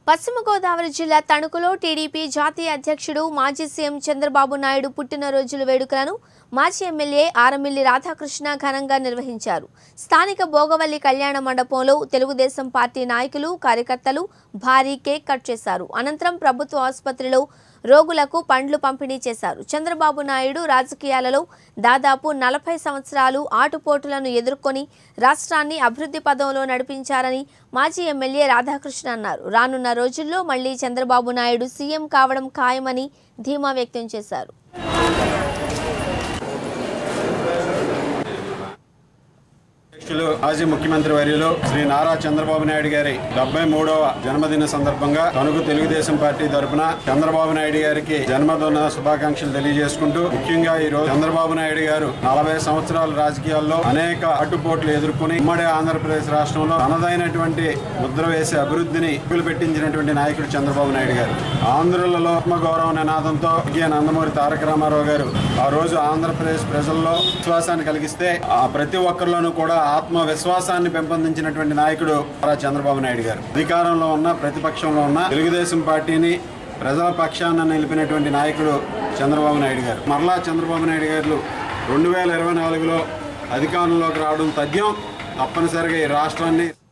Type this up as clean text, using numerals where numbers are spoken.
పశ్చిమ గోదావరి జిల్లా తణుకులో టీడీపీ జాతీయ అధ్యక్షుడు మాజీ సీఎం చంద్రబాబు నాయుడు పుట్టినరోజుల వేడుకలను మాజీ ఎమ్మెల్యే ఆరమిల్లి రాధాకృష్ణ ఘనంగా నిర్వహించారు. స్థానిక భోగవల్లి కళ్యాణ మండపంలో తెలుగుదేశం పార్టీ నాయకులు, కార్యకర్తలు భారీ కేక్ కట్ చేశారు. అనంతరం ప్రభుత్వ ఆసుపత్రిలో రోగులకు పండ్లు పంపిణీ చేశారు. చంద్రబాబు నాయుడు రాజకీయాలలో దాదాపు 40 సంవత్సరాలు ఆటుపోటులను ఎదుర్కొని రాష్ట్రాన్ని అభివృద్ధి పదంలో నడిపించారని మాజీ ఎమ్మెల్యే రాధాకృష్ణ అన్నారు. రానున్న రోజుల్లో మళ్లీ చంద్రబాబు నాయుడు సీఎం కావడం ఖాయమని ధీమా వ్యక్తం చేశారు. మాజీ ముఖ్యమంత్రి వర్యులు శ్రీ నారా చంద్రబాబు నాయుడు గారి 73వ జన్మదిన సందర్భంగా తణుకు తెలుగుదేశం పార్టీ తరఫున చంద్రబాబు నాయుడు గారికి జన్మదిన శుభాకాంక్షలు తెలియజేసుకుంటూ, ముఖ్యంగా ఈ రోజు చంద్రబాబు నాయుడు గారు 40 సంవత్సరాల రాజకీయాల్లో అనేక అడ్డుపోట్లు ఎదుర్కొని ఉమ్మడి ఆంధ్రప్రదేశ్ రాష్ట్రంలో తనదైనటువంటి ముద్ర వేసే అభివృద్ధిని పెట్టించినటువంటి నాయకుడు చంద్రబాబు నాయుడు గారు. ఆంధ్రులలో ఆత్మగౌరవ నినాదంతో నందమూరి తారక రామారావు గారు ఆ రోజు ఆంధ్రప్రదేశ్ ప్రజల్లో విశ్వాసాన్ని కలిగిస్తే ప్రతి ఒక్కరిలోనూ కూడా ఆత్మవిశ్వాసాన్ని పెంపొందించినటువంటి నాయకుడు చంద్రబాబు నాయుడు గారు. అధికారంలో ఉన్న, ప్రతిపక్షంలో ఉన్న తెలుగుదేశం పార్టీని ప్రజల పక్షాన నిలిపినటువంటి నాయకుడు చంద్రబాబు నాయుడు గారు. మరలా చంద్రబాబు నాయుడు గారు 2024లో అధికారంలోకి రావడం తథ్యం. తప్పనిసరిగా ఈ రాష్ట్రాన్ని